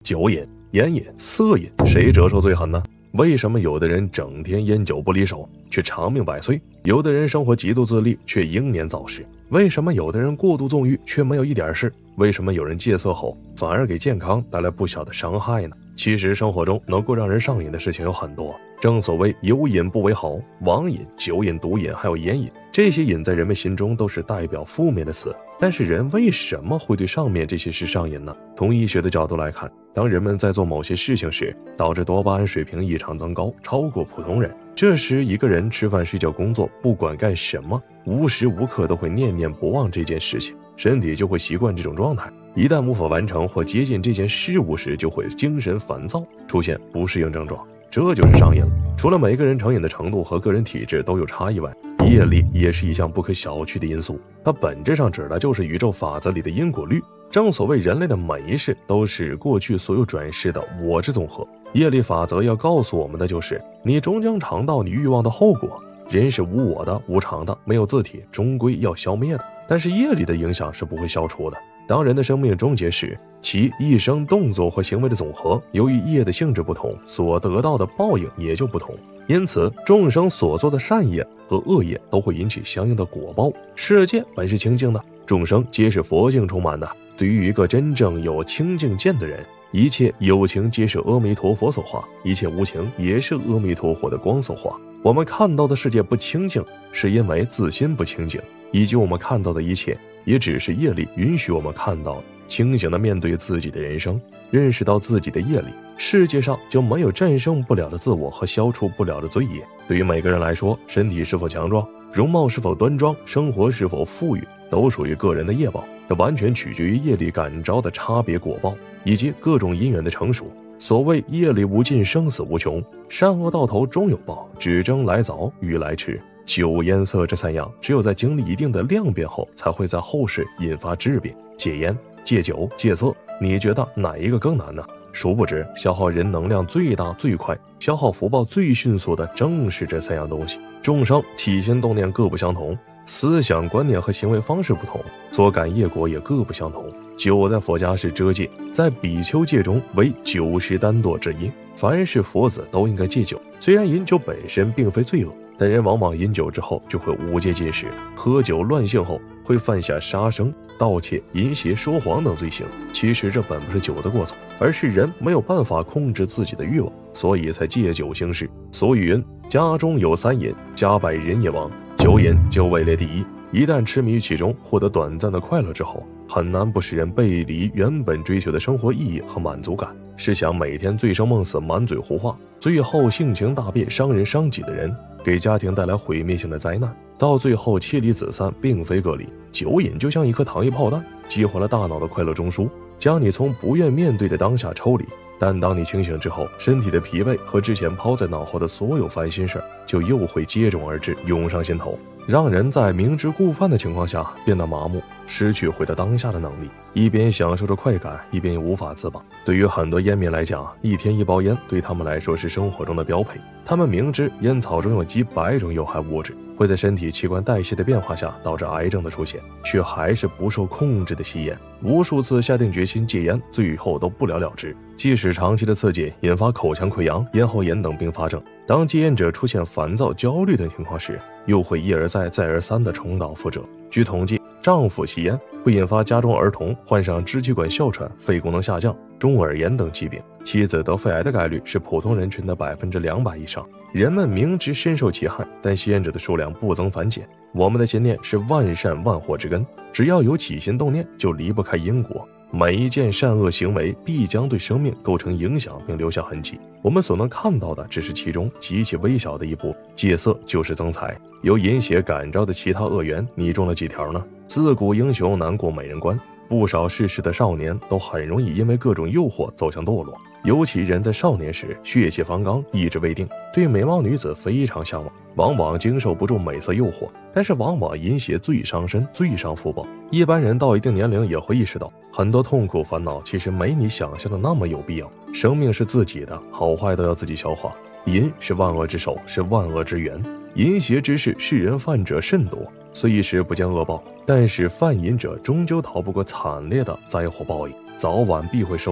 酒瘾、烟瘾、色瘾，谁折寿最狠呢？为什么有的人整天烟酒不离手，却长命百岁；有的人生活极度自律，却英年早逝？为什么有的人过度纵欲，却没有一点事？为什么有人戒色后，反而给健康带来不小的伤害呢？其实生活中能够让人上瘾的事情有很多，正所谓有瘾不为好，网瘾、酒瘾、毒瘾还有烟瘾，这些瘾在人们心中都是代表负面的词。但是人为什么会对上面这些事上瘾呢？从医学的角度来看，当人们在做某些事情时，导致多巴胺水平异常增高，超过普通人。这时一个人吃饭、睡觉、工作，不管干什么，无时无刻都会念念不忘这件事情，身体就会习惯这种状态。一旦无法完成或接近这件事物时，就会精神烦躁，出现不适应症状，这就是上瘾了。除了每个人成瘾的程度和个人体质都有差异外，业力也是一项不可小觑的因素。它本质上指的就是宇宙法则里的因果律。正所谓人类的每一世都是过去所有转世的我之总和。业力法则要告诉我们的就是，你终将尝到你欲望的后果。人是无我的、无常的，没有自体，终归要消灭的。但是业力的影响是不会消除的。当人的生命终结时，其一生动作和行为的总和，由于业的性质不同，所得到的报应也就不同。因此众生所做的善业和恶业都会引起相应的果报。世界本是清净的，众生皆是佛性充满的。对于一个真正有清净见的人，一切有情皆是阿弥陀佛所化，一切无情也是阿弥陀佛的光所化。我们看到的世界不清净，是因为自心不清净，以及我们看到的一切也只是业力允许我们看到的。清醒地面对自己的人生，认识到自己的业力，世界上就没有战胜不了的自我和消除不了的罪业。对于每个人来说，身体是否强壮，容貌是否端庄，生活是否富裕，都属于个人的业报，这完全取决于业力感召的差别果报，以及各种因缘的成熟。所谓业力无尽，生死无穷，善恶到头终有报，只争来早与来迟。酒烟色这三样，只有在经历一定的量变后，才会在后世引发质变。戒烟、戒酒、戒色，你觉得哪一个更难呢？殊不知，消耗人能量最大最快，消耗福报最迅速的正是这三样东西。众生起心动念各不相同，思想观念和行为方式不同，所感业果也各不相同。酒在佛家是遮戒，在比丘戒中为酒食单堕之一。凡是佛子都应该戒酒，虽然饮酒本身并非罪恶，但人往往饮酒之后就会无戒戒食，喝酒乱性后会犯下杀生、盗窃、淫邪、说谎等罪行。其实这本不是酒的过错，而是人没有办法控制自己的欲望，所以才借酒行事。所以云：家中有三瘾，家败人也亡。酒瘾就位列第一。一旦痴迷于其中，获得短暂的快乐之后，很难不使人背离原本追求的生活意义和满足感。试想每天醉生梦死、满嘴胡话，最后性情大变、伤人伤己的人，给家庭带来毁灭性的灾难，到最后妻离子散，并非个例。酒瘾就像一颗糖衣炮弹，激活了大脑的快乐中枢，将你从不愿面对的当下抽离。但当你清醒之后，身体的疲惫和之前抛在脑后的所有烦心事就又会接踵而至，涌上心头，让人在明知故犯的情况下变得麻木，失去回到当下的能力，一边享受着快感，一边又无法自拔。对于很多烟民来讲，一天一包烟对他们来说是生活中的标配。他们明知烟草中有几百种有害物质，会在身体器官代谢的变化下导致癌症的出现，却还是不受控制的吸烟。无数次下定决心戒烟，最后都不了了之。即使长期的刺激引发口腔溃疡、咽喉炎等并发症，当戒烟者出现烦躁、焦虑等情况时，又会一而再、再而三地重蹈覆辙。据统计，丈夫吸烟会引发家中儿童患上支气管哮喘、肺功能下降、中耳炎等疾病，妻子得肺癌的概率是普通人群的200%以上。人们明知深受其害，但吸烟者的数量不增反减。我们的心念是万善万祸之根，只要有起心动念，就离不开因果。每一件善恶行为必将对生命构成影响并留下痕迹，我们所能看到的只是其中极其微小的一步。戒色就是增财，由淫邪感召的其他恶缘，你中了几条呢？自古英雄难过美人关，不少世事的少年都很容易因为各种诱惑走向堕落。尤其人在少年时血气方刚，意志未定，对美貌女子非常向往，往往经受不住美色诱惑，但是往往淫邪最伤身、最伤福报。一般人到一定年龄也会意识到，很多痛苦烦恼其实没你想象的那么有必要。生命是自己的，好坏都要自己消化。淫是万恶之首，是万恶之源，淫邪之事世人犯者甚多，虽一时不见恶报，但是犯淫者终究逃不过惨烈的灾祸报应，早晚必会收到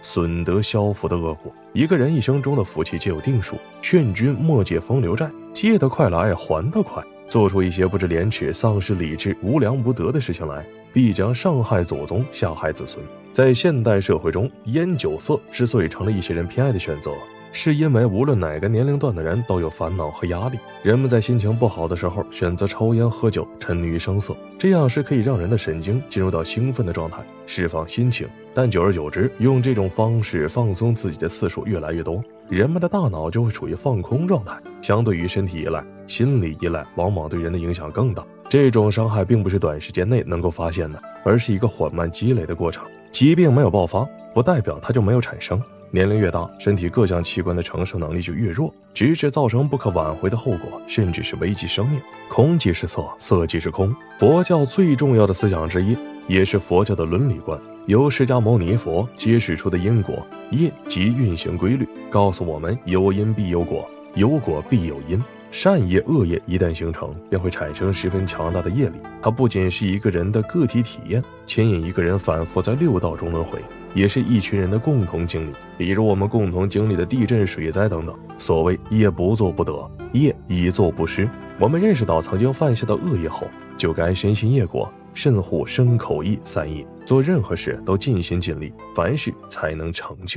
损德消福的恶果。一个人一生中的福气皆有定数，劝君莫借风流债，借得快来还得快。做出一些不知廉耻、丧失理智、无良无德的事情来，必将上害祖宗，下害子孙。在现代社会中，烟酒色之所以成了一些人偏爱的选择，是因为无论哪个年龄段的人都有烦恼和压力，人们在心情不好的时候选择抽烟喝酒，沉溺于声色，这样是可以让人的神经进入到兴奋的状态，释放心情。但久而久之，用这种方式放松自己的次数越来越多，人们的大脑就会处于放空状态。相对于身体依赖，心理依赖往往对人的影响更大。这种伤害并不是短时间内能够发现的，而是一个缓慢积累的过程。疾病没有爆发，不代表它就没有产生。年龄越大，身体各项器官的承受能力就越弱，直至造成不可挽回的后果，甚至是危及生命。空即是色，色即是空。佛教最重要的思想之一，也是佛教的伦理观，由释迦牟尼佛揭示出的因果，业即运行规律，告诉我们有因必有果，有果必有因。善业恶业一旦形成，便会产生十分强大的业力。它不仅是一个人的个体体验，牵引一个人反复在六道中轮回，也是一群人的共同经历。比如我们共同经历的地震、水灾等等。所谓业不做不得，业已做不失。我们认识到曾经犯下的恶业后，就该深信业果，慎护身口意三业，做任何事都尽心尽力，凡事才能成就。